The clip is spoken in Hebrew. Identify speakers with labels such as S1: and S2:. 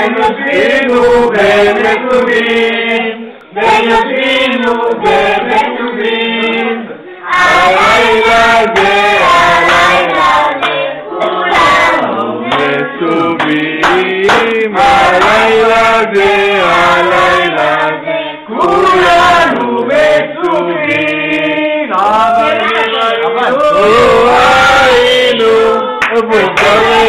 S1: ויושבינו במצובים, ויושבינו במצובים, הלילה זה, הלילה זה, כולנו מצובים, הלילה זה, הלילה זה, כולנו מצובים, אבל היינו,